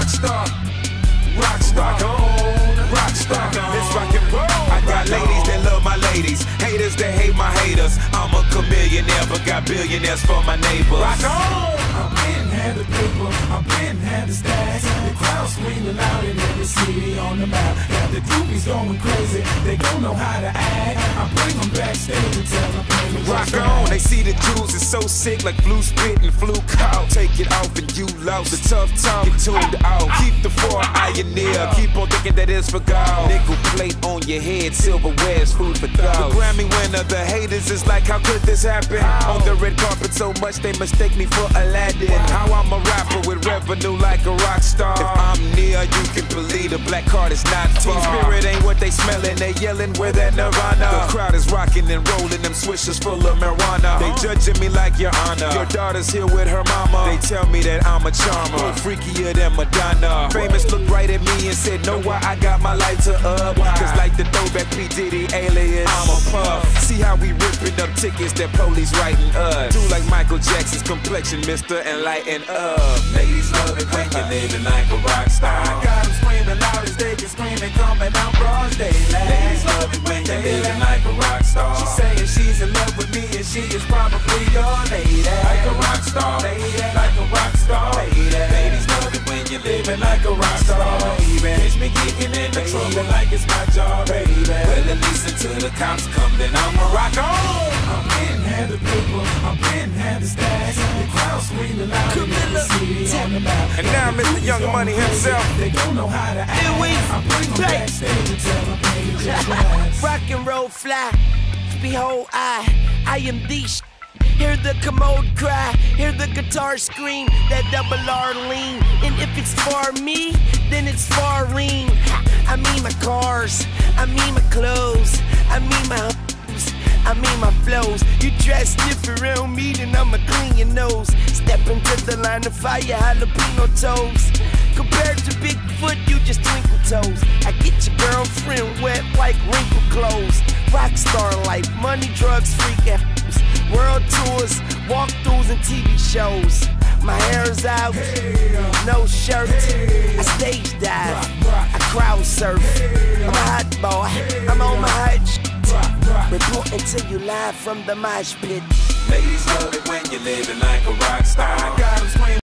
Rockstar, rock on, rockstar. It's rock and roll. I got ladies that love my ladies, haters that hate my haters. I'm a chameleonaire, but got billionaires for my neighbors. Rock on. I'm been had the paper, I'm been had the stacks. The crowd screaming loud in every city on the map. Got the groupies going crazy, they don't know how to act. I bring them backstage and tell them baby, rock on. They see the Jews is so sick like flu spit and flu cough. Take it off and you lost. The tough tongue get tuned out. Keep the 4 iron near. Keep on thinking that it's for God. Nickel plate on your head, silverware's food for thought. The Grammy winner, the haters is like, how could this happen? On the red carpet so much they mistake me for Aladdin. How I'm a rapper with revenue like a rock star. If I'm near, you can believe the black card is not far. Team spirit ain't what they smelling, they yelling where that Nirvana. The crowd is rocking and rolling them swishers full of marijuana. They judging me like your honor. Your daughter's here with her mama. They tell me that I'm a charmer, more freakier than Madonna. Famous looked right at me and said, know why I got my lighter up? Cause like the throwback P. Diddy alias, I'm a puff. See how we ripping up tickets that police writing us. Do like Michael Jackson's complexion, mister, and lighten up. ladies love it when you're living like a rock star. I got them screaming loud as they can scream and coming out broad daylight. Ladies love it when you're living like a rock star. She's saying she's in love with me and she is probably your lady. Like a rock star, lady, like a rock star, lady. Ladies love it when you're living like a rock star, baby. Catch me getting into trouble like it's my job, baby. Well, at least until the cops come, then I'ma rock on. I'm in had the paper, I'm in had the stacks. The crowd screaming loud in every city on the map. And now Mr. Young Money himself. They don't know how to act. I bring them backstage and tell them baby just relax. Rock and roll fly, behold I am the Hear the commode cry, hear the guitar scream, that double R lean. And if it's for me, then it's for lean. I mean my cars, I mean my clothes, I mean my hoes, I mean my flows. You dress different around me, then I'ma clean your nose. Step into the line of fire, jalapeno toes. Compared to Bigfoot, you just twinkle toes. I get your girlfriend wet like wrinkled clothes. Rockstar life, money, drugs, freak apples. World tours, walkthroughs, and TV shows. My hair's out, no shirt. I stage dive, I crowd surf. I'm a hot boy, I'm on my hot shit. Reporting to you live from the mosh pit. Ladies love it when you're living like a rock star. I got 'em screaming.